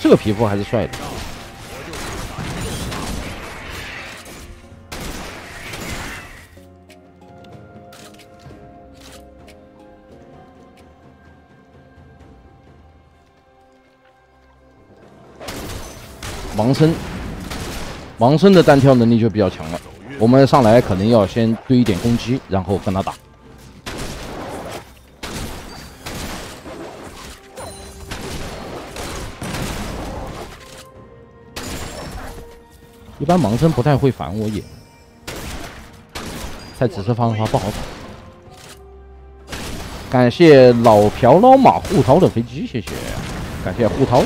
这个皮肤还是帅的。盲僧的单挑能力就比较强了。我们上来可能要先堆一点攻击，然后跟他打。一般盲僧不太会反我野，在紫色方的话不好打。感谢老朴老马护涛的飞机，谢谢，感谢护涛。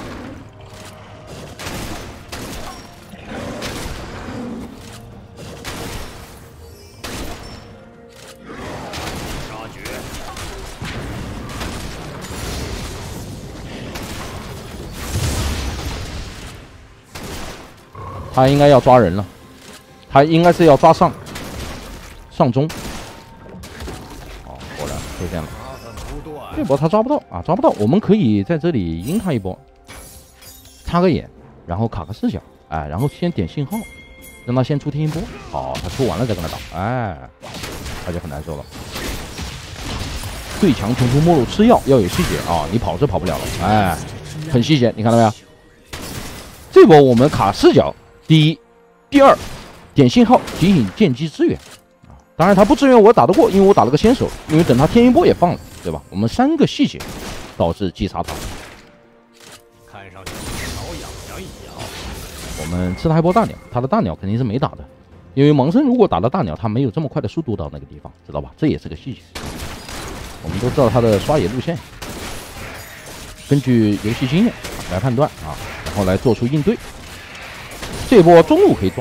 他应该要抓人了，他应该是要抓上中。哦，果然出现了。这波他抓不到啊，抓不到。我们可以在这里阴他一波，插个眼，然后卡个视角，哎，然后先点信号，让他先出天一波。好，他出完了再跟他打，哎，他就很难受了。最强穷途末路吃药要有细节啊，你跑是跑不了了，哎，很细节，你看到没有？这波我们卡视角。第一，第二，点信号提醒剑姬支援啊！当然他不支援我打得过，因为我打了个先手，因为等他天一波也放了，对吧？我们3个细节导致击杀他。 看上去挠痒痒一样。 我们吃他一波大鸟，他的大鸟肯定是没打的，因为盲僧如果打了大鸟，他没有这么快的速度到那个地方，知道吧？这也是个细节。我们都知道他的刷野路线，根据游戏经验来判断啊，然后来做出应对。这波中路可以抓，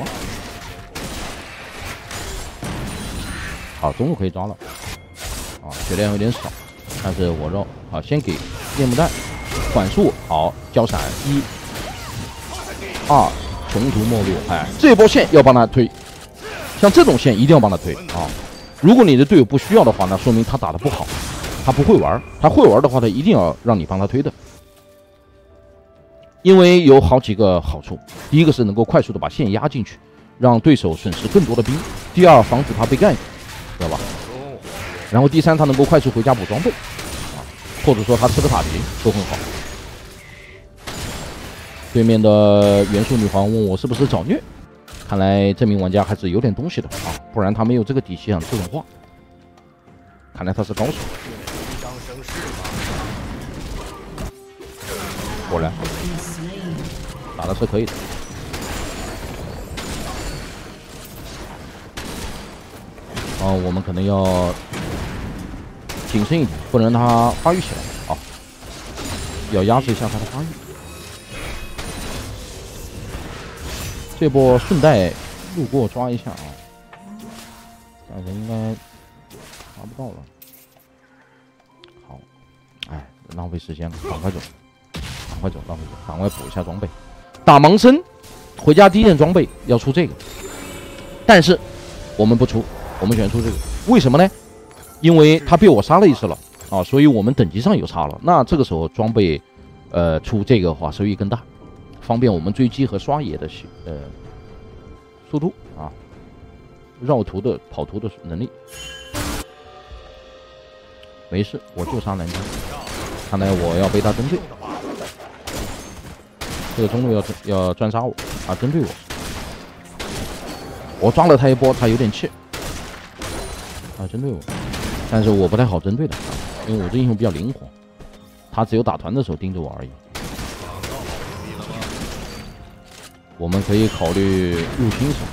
好，中路可以抓了，啊，血量有点少，但是我肉好，先给夜幕弹，管束好，交闪1、2，穷途末路，哎，这波线要帮他推，像这种线一定要帮他推啊！如果你的队友不需要的话，那说明他打得不好，他不会玩，他会玩的话，他一定要让你帮他推的。因为有好几个好处，第一个是能够快速的把线压进去，让对手损失更多的兵；第二，防止他被干，知道吧？然后第三，他能够快速回家补装备，啊，或者说他吃个塔级都很好。对面的元素女皇问我是不是找虐，看来这名玩家还是有点东西的啊，不然他没有这个底气想这种话。看来他是高手。果然。打的是可以的，我们可能要谨慎一点，不能让他发育起来啊，要压制一下他的发育。这波顺带路过抓一下啊，但是应该抓不到了。好，哎，浪费时间了，赶快走，赶快走，浪费走，赶快补一下装备。打盲僧，回家第一件装备要出这个，但是我们不出，我们选出这个，为什么呢？因为他被我杀了一次了啊，所以我们等级上有差了。那这个时候装备，出这个的话收益更大，方便我们追击和刷野的速度啊，绕图的跑图的能力。没事，我就杀蓝江，看来我要被他针对。这个中路要专杀我啊，针对我。我抓了他一波，他有点气啊，针对我。但是我不太好针对的，因为我这英雄比较灵活，他只有打团的时候盯着我而已。我们可以考虑入侵手。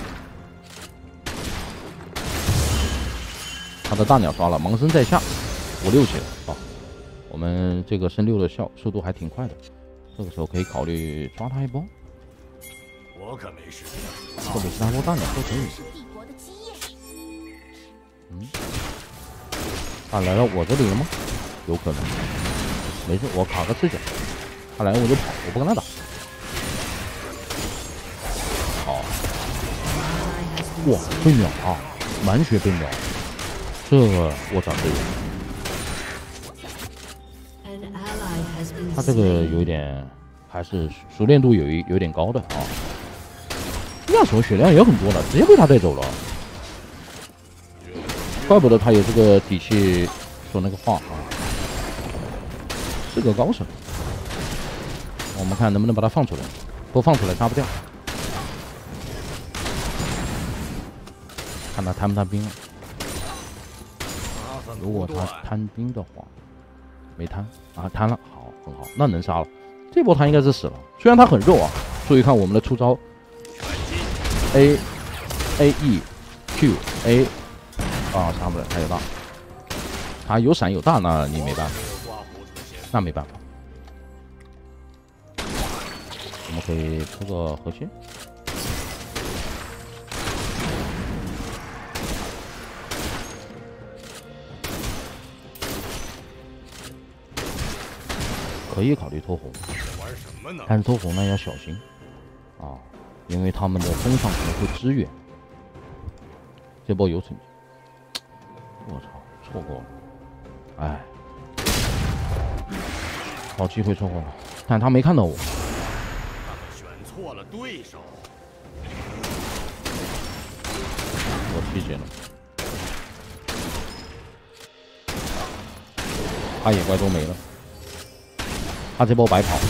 他的大鸟刷了，盲僧在下，5、6级了啊。我们这个升6的速度还挺快的。这个时候可以考虑抓他一波， 我可没时间， 或者是他波大鸟都可以。他来到我这里了吗？有可能。没事，我卡个视角，他来我就跑，我不跟他打。好，哇，被秒啊，满血被秒，这个我操队友。他这个有一点还是熟练度有点高的啊。那时候血量也很多了，直接被他带走了。怪不得他有这个底气说那个话啊，是个高手。我们看能不能把他放出来，不放出来杀不掉。看他贪不贪兵了。如果他贪兵的话，没贪啊，贪了，好，很好，那能杀了。这波他应该是死了，虽然他很肉啊。注意看我们的出招 ，A E Q A 啊，杀不了，他有大，他有闪有大，那你没办法，那没办法。我们可以出个核心。可以考虑脱红，但是脱红呢要小心啊，因为他们的身上可能会支援。这波有成绩，我操，错过了，哎，好机会错过了，但他没看到我。 选错了对手， 我提前了，他野怪都没了。他这波白跑，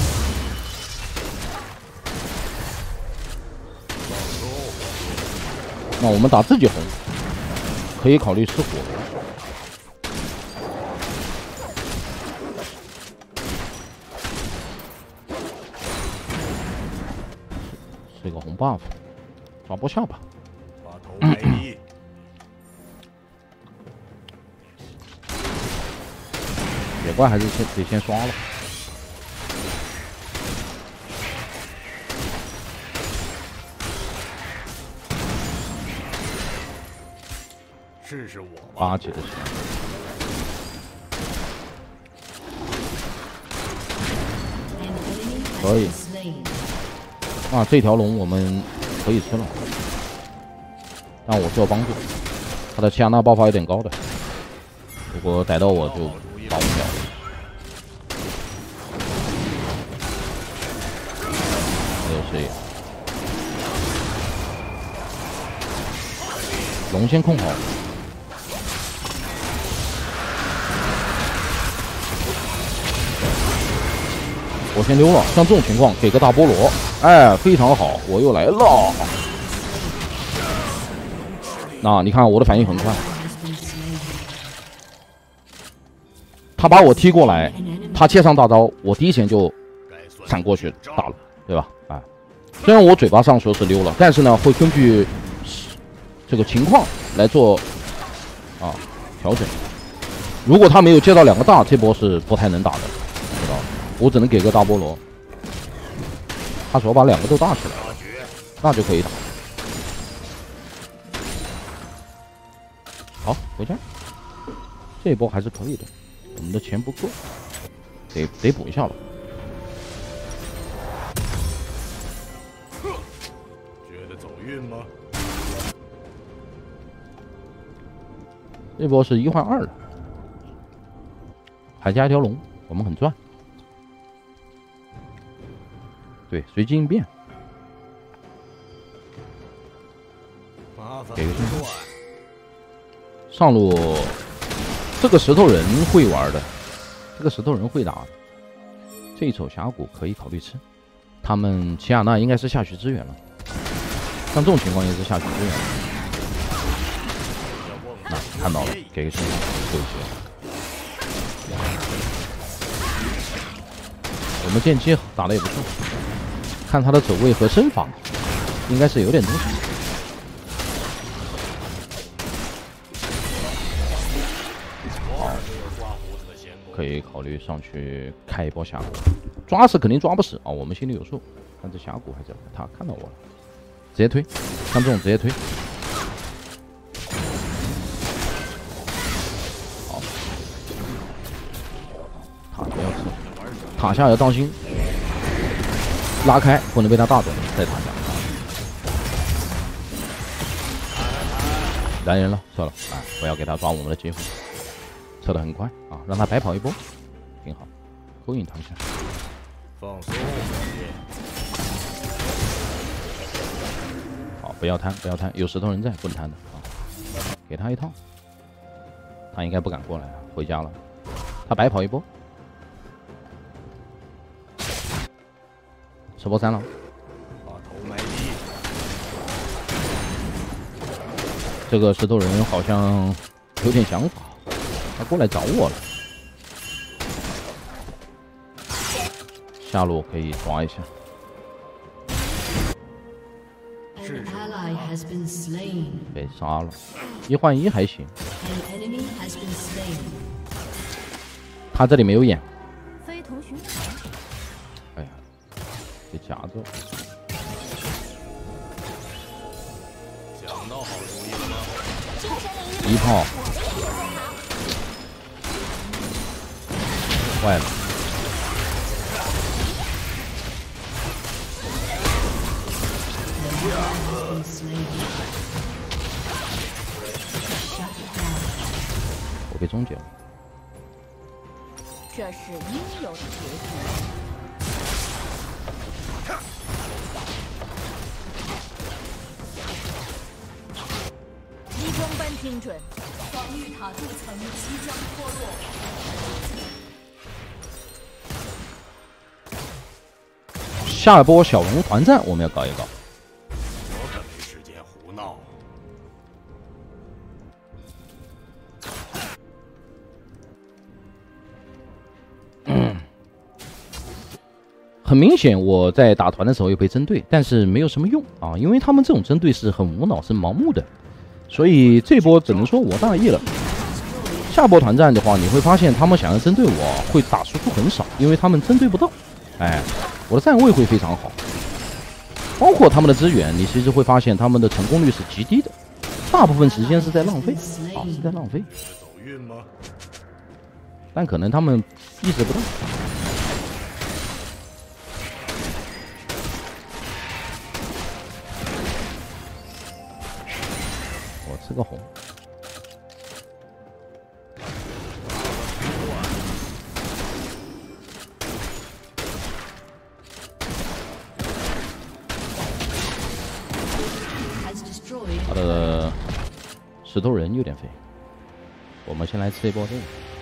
那我们打自己红，可以考虑吃火。是一个红 buff， 抓波下吧。 把头埋地。 野怪还是得先刷了。 试试我吧。 八级的时候，可以。啊，这条龙我们可以吃了，但我需要帮助。他的切亚娜爆发有点高的，如果逮到我就保不了。没有视野，龙先控好。我先溜了，像这种情况给个大菠萝，哎，非常好，我又来了。那你看我的反应很快，他把我踢过来，他切上大招，我第一时间就闪过去打了，对吧？哎，虽然我嘴巴上说是溜了，但是呢会根据这个情况来做啊调整。如果他没有接到2个大，这波是不太能打的，知道吧？我只能给个大菠萝，他只要把2个都大起来，那就可以打。好，回家。这一波还是可以的，我们的钱不够，得补一下了。 觉得走运吗？ 这波是1换2了，还加一条龙，我们很赚。对，随机应变。给个上路，这个石头人会玩的，这个石头人会打的。这一手峡谷可以考虑吃。他们齐亚娜应该是下去支援了，像这种情况也是下去支援了。那看到了，给个身上救一些。我们剑姬打得也不错。看他的走位和身法，应该是有点东西。好，可以考虑上去开一波峡谷，抓是肯定抓不死啊，我们心里有数。但这峡谷还在，他看到我了，直接推，像这种直接推。好，塔不要吃，塔下要当心。拉开，不能被他大走，在塔下。燃人了，撤了，哎，不要给他抓我们的机会，撤得很快啊，让他白跑一波，挺好，勾引他一下。 放松，兄弟。 好，不要贪，不要贪，有石头人在，不能贪的啊！给他一套，他应该不敢过来，回家了。他白跑一波，吃波3了。 把头埋低。 这个石头人好像有点想法，他过来找我了。下路可以抓一下。 An ally has been slain. 被杀了，1换1还行。 An enemy has been slain. 他这里没有眼， 非同寻常。 哎呀，被夹着。 想到好主意了吗？ 一炮，坏了。 我被终结了。 这是应有的结局。激光般精准，防御塔筑层即将脱落。 下一波小龙团战我们要搞一搞。 我可没时间胡闹。 很明显，我在打团的时候有被针对，但是没有什么用啊，因为他们这种针对是很无脑、是盲目的，所以这波只能说我大意了。下波团战的话，你会发现他们想要针对我，会打输出很少，因为他们针对不到。哎，我的站位会非常好，包括他们的资源，你其实会发现他们的成功率是极低的，大部分时间是在浪费啊，是在浪费。 是走运吗？ 但可能他们意识不到。 我吃个红，他的石头人有点废，我们先来吃一波这个。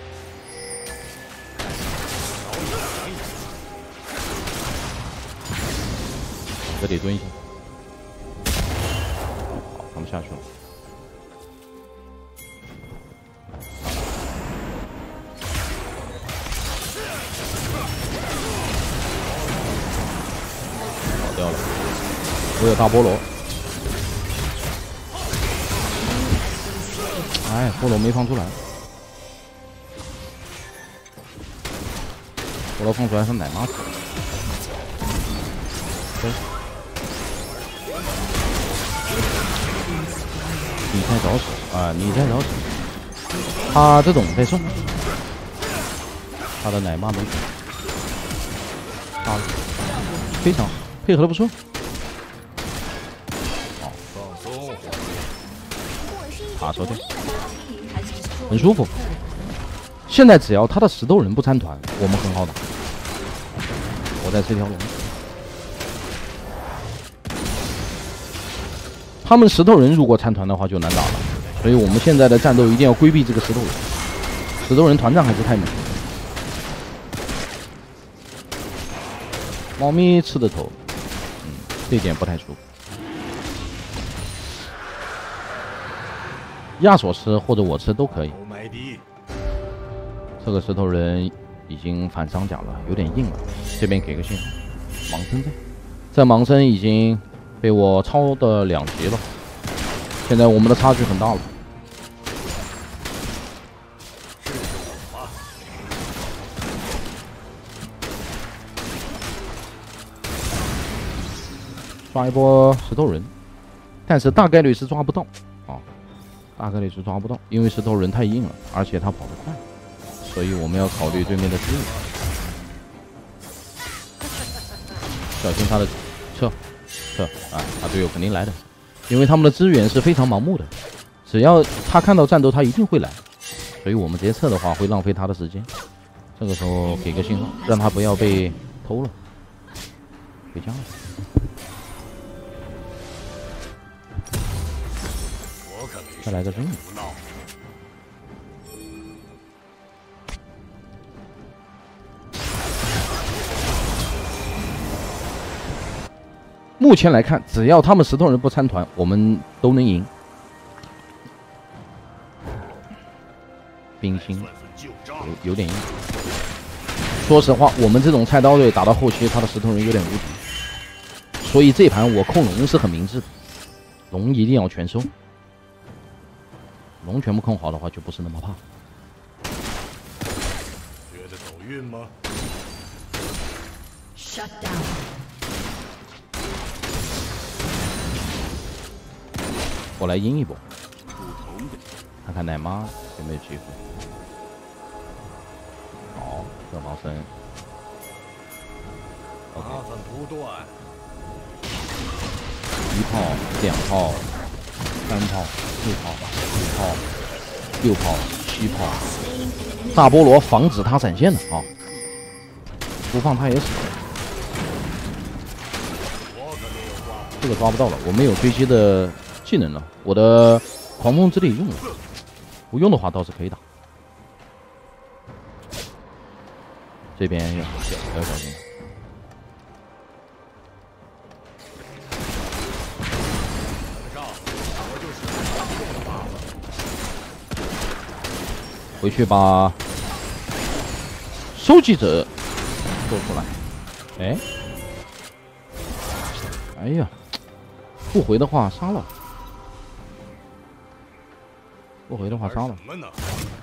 这里蹲一下，好，他们下去了。 掉了，我有大菠萝。哎，菠萝没放出来。菠萝放出来是奶妈吃。你在找死啊！你在找死。他这种在送，他的奶妈没杀了，非常好。 配合的不错，好， 放松， 打手掉，很舒服。现在只要他的石头人不参团，我们很好打。我在这条龙，他们石头人如果参团的话就难打了，所以我们现在的战斗一定要规避这个石头人。石头人团战还是太猛。猫咪吃的头。 这点不太舒服。亚索吃或者我吃都可以。这个石头人已经反伤甲了，有点硬了。这边给个信号，盲僧在，这盲僧已经被我超的2级了。现在我们的差距很大了。抓一波石头人，但是大概率是抓不到啊，大概率是抓不到，因为石头人太硬了，而且他跑得快，所以我们要考虑对面的资源，小心他的撤啊，他队友肯定来的，因为他们的资源是非常盲目的，只要他看到战斗，他一定会来，所以我们直接撤的话会浪费他的时间，这个时候给个信号，让他不要被偷了。 回家了。 我可没再来个真的。 胡闹。 目前来看，只要他们石头人不参团，我们都能赢。冰心有点硬。说实话，我们这种菜刀队打到后期，他的石头人有点无敌。所以这盘我控龙是很明智的，龙一定要全收。龙全部控好的话，就不是那么怕。 觉得走运吗 Shut down. 我来阴一波，看看奶妈有没有机会。好，这毛僧。 麻烦不断。 1炮、2炮、3炮、4炮、5炮、6炮、7炮。大菠萝防止他闪现了啊！不放他也死。这个抓不到了，我没有追击的技能了。我的狂风之力用了，不用的话倒是可以打。这边要小心。回去把收集者做出来。哎呀，不回的话杀了。不回的话杀了。 什么呢？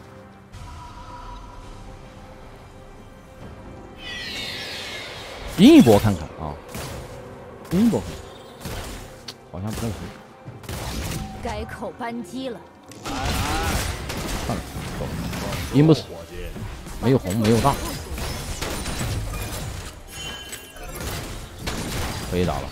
阴一波看看啊，阴一波看看，好像不太行。 该扣扳机了。 算了，走。阴不死，没有红，没有大，可以打了。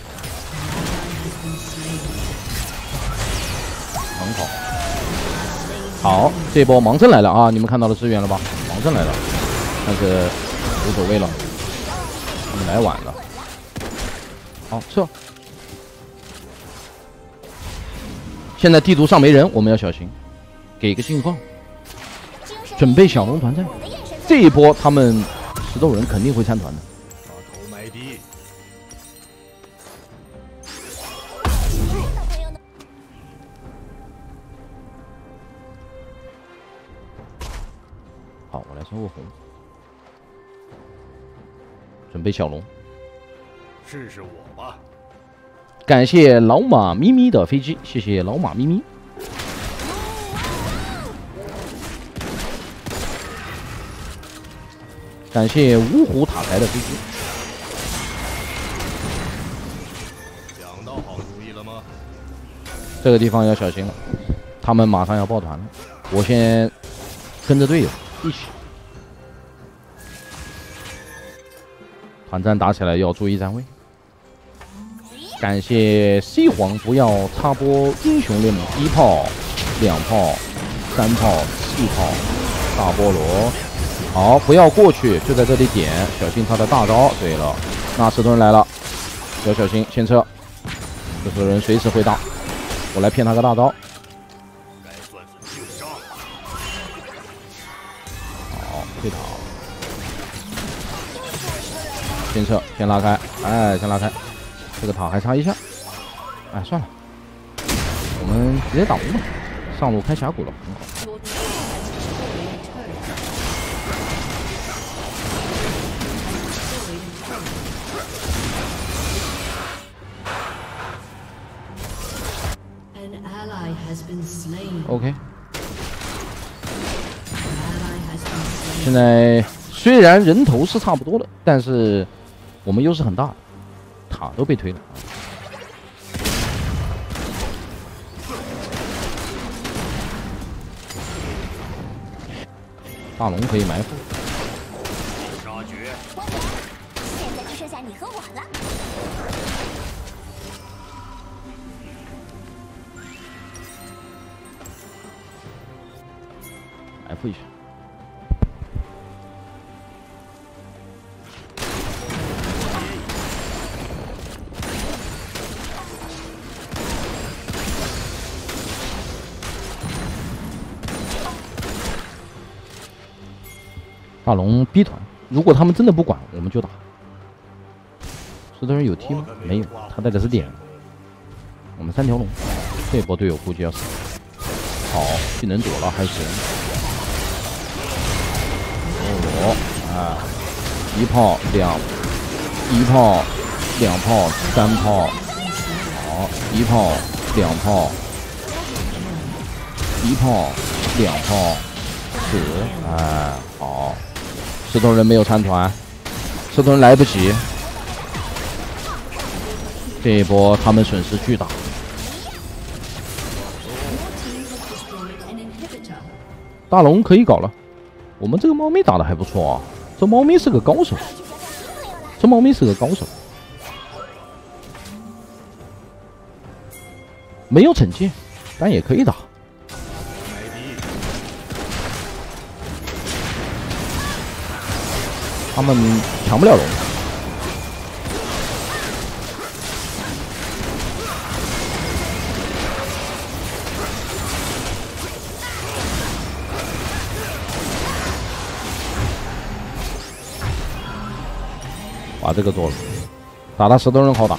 很好。好，这波盲阵来了啊！你们看到了支援了吧？盲阵来了，但是无所谓了，他们来晚了。好，撤。现在地图上没人，我们要小心。给个信号，准备小龙团战。这一波他们石头人肯定会参团的。 把头埋低。 好，我来收个红，准备小龙。 试试我吧。 感谢老马咪咪的飞机，谢谢老马咪咪。感谢芜湖塔台的飞机。 想到好主意了吗？ 这个地方要小心了，他们马上要抱团了。我先跟着队友一起。团战打起来要注意站位。感谢西皇不要插播英雄联盟1炮、2炮、3炮、4炮，大菠萝。好，不要过去，就在这里点，小心他的大招。对了，那石头人来了，要小心，先撤。石头人随时会大，我来骗他个大招。 该算算旧账。 好，退塔。先撤，先拉开，哎，先拉开。这个塔还差一下，哎，算了，我们直接打龙吧。上路开峡谷了，很好。OK， 现在虽然人头是差不多的，但是我们优势很大，塔都被推了。大龙可以埋伏。 杀绝！ 现在只剩下你和我了。 埋伏一下。 大龙 B 团，如果他们真的不管，我们就打。石头人有 T 吗？没有，他带的是点。我们3条龙，这波队友估计要死。好，技能躲了还行。哦，啊，1炮2，1炮2炮3炮，好，1炮2炮，1炮2炮4，哎，好，石头人没有参团，石头人来不及。这一波他们损失巨大。大龙可以搞了，我们这个猫咪打的还不错啊，这猫咪是个高手，这猫咪是个高手，没有惩戒，但也可以打。他们抢不了龙。把这个做了，打他石头人好打。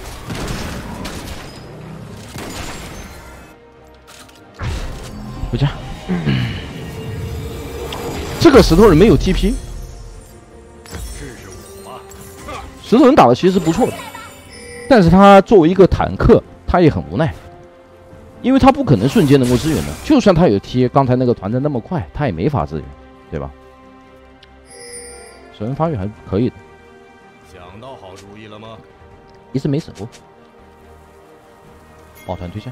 回家。这个石头人没有 TP， 石头人打的其实不错的，但是他作为一个坦克，他也很无奈，因为他不可能瞬间能够支援的，就算他有 T， 刚才那个团战那么快，他也没法支援，对吧？首人发育还是可以的。 想到好主意了吗？ 一直没死过。抱团推下。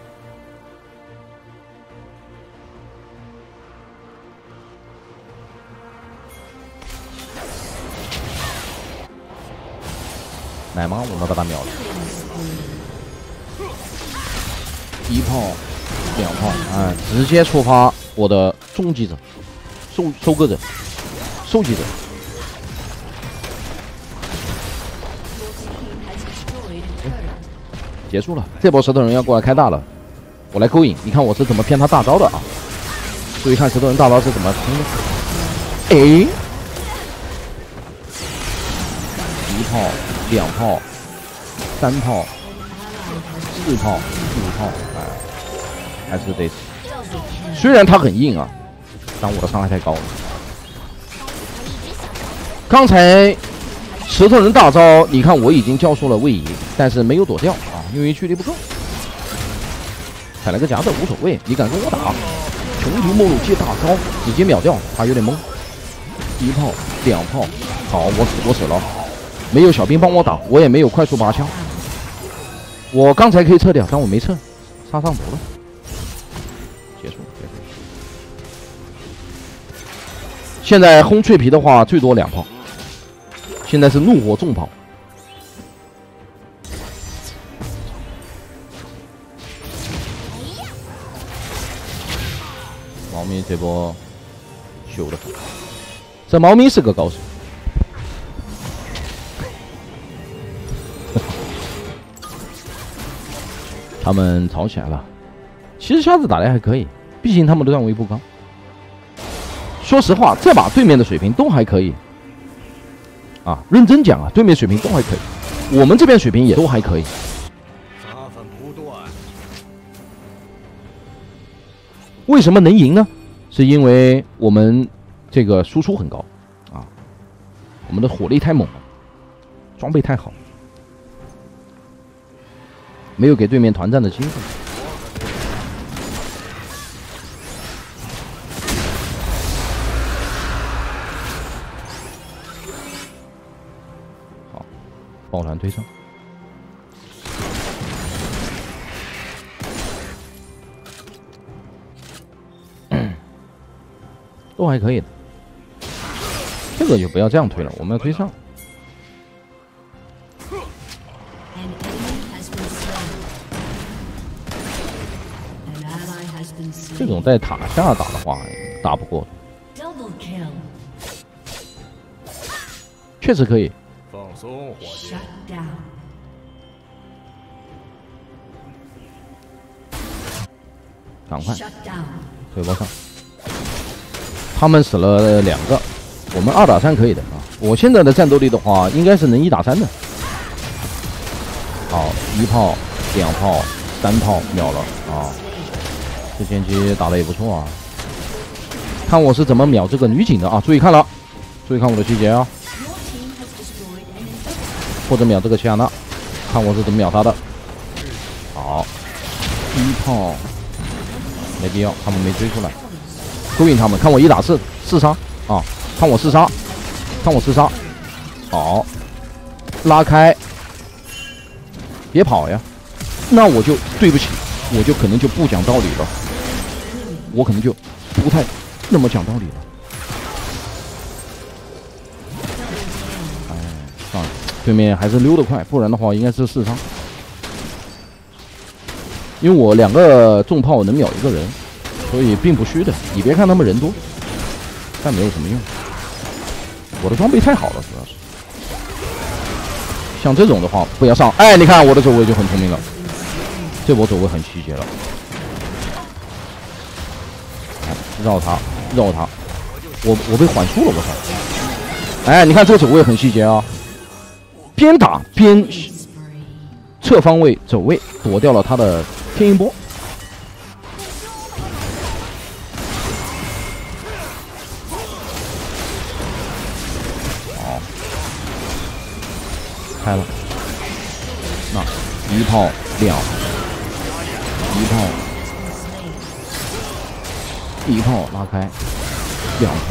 奶妈，我们把他秒了。1炮2炮，哎，直接触发我的终极者，收割者，收集者。结束了，这波石头人要过来开大了，我来勾引，你看我是怎么骗他大招的啊！注意看石头人大招是怎么冲的。哎，1炮2炮3炮4炮5炮，哎，还是得死。虽然他很硬啊，但我的伤害太高了。刚才石头人大招，你看我已经教唆了位移，但是没有躲掉啊，因为距离不够。踩了个夹子无所谓，你敢跟我打？穷途末路接大招，直接秒掉，他有点懵。1炮2炮，好，我死了，没有小兵帮我打，我也没有快速拔枪。我刚才可以撤掉，但我没撤，杀上头了。结束。现在轰脆皮的话，最多2炮。现在是怒火重炮，猫咪这波秀的很，这猫咪是个高手。他们吵起来了，其实瞎子打的还可以，毕竟他们的段位不高。说实话，这把对面的水平都还可以。啊，认真讲啊，对面水平都还可以，我们这边水平也都还可以。 发奋不断。 为什么能赢呢？是因为我们这个输出很高啊，我们的火力太猛了，装备太好，没有给对面团战的机会。抱团推上，都还可以的。这个就不要这样推了，我们要推上。这种在塔下打的话，打不过。确实可以。 放松，伙计。赶快推波上，他们死了2个， 我们2打3可以的啊。我现在的战斗力的话，应该是能1打3的。好，1炮、2炮、3炮秒了啊！这前期打得也不错啊。看我是怎么秒这个女警的啊！注意看了，注意看我的细节啊！或者秒这个齐亚娜，看我是怎么秒她的。好，1炮没必要，他们没追出来，勾引他们。看我1打4杀啊！看我4杀，看我4杀。好，拉开，别跑呀！那我就对不起，我就可能就不讲道理了，我可能就不太那么讲道理了。哎，算了，对面还是溜得快，不然的话应该是4杀。因为我2个重炮能秒1个人，所以并不虚的。你别看他们人多，但没有什么用。我的装备太好了，主要是。像这种的话，不要上。哎，你看我的走位就很聪明了，这波走位很细节了。绕他，绕他，我被缓速了，我操！哎，你看这个走位很细节啊，边打边侧方位走位，躲掉了他的天音波。好，开了，那1炮2，1炮。1炮拉开，2炮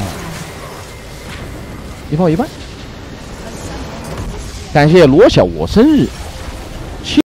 ，1炮1半。感谢罗小我生日。